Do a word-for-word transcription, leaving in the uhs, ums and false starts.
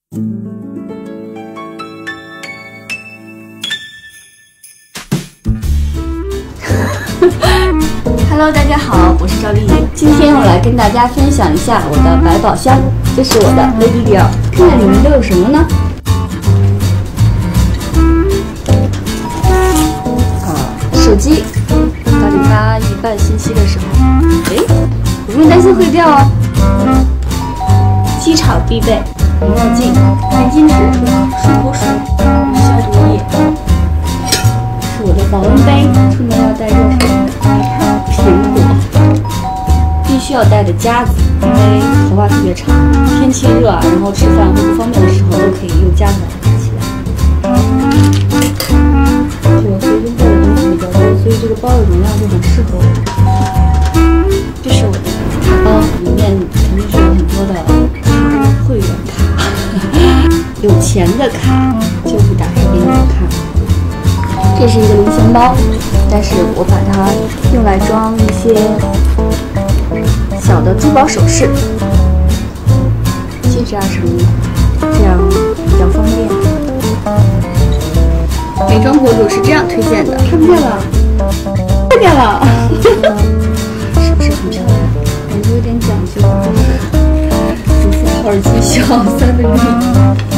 Hello， 大家好，我是赵丽颖。今天我来跟大家分享一下我的百宝箱，这是我的 Lady Dior， 看看里面都有什么呢？啊，手机，打理它一半信息的时候，哎，不用担心会掉哦。机场必备眼药镜、餐巾纸、漱口水、消毒液，是我的保温杯，出门要带热水。苹果，必须要带的夹子，因为头发特别长，天气热啊，然后吃饭或不方便的时候都可以用夹子把它夹起来。我随身带的东西比较多，所以这个包的容量就很适合我。这是我的卡包，里面肯定是有很多的卡，会员卡，有钱的卡就不打开给你们看。这是一个零钱包，但是我把它用来装一些小的珠宝首饰、戒指啊什么的，这样比较方便。美妆博主是这样推荐的，看不见了，看见了，是不是很漂亮？感觉有点讲究啊。主妇耳机小三的绿。